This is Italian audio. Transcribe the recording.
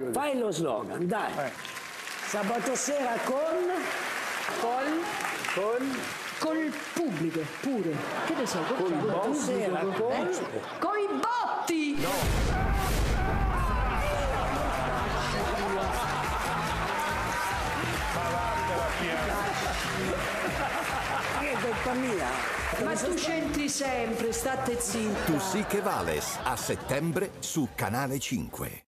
Fai lo slogan, dai. Sabato sera Col pubblico, pure. Che ne so, sabato sera coi botti! Che è colpa mia. Ma tu c'entri sempre, state zitta. Tu sì che vales, a settembre su Canale 5.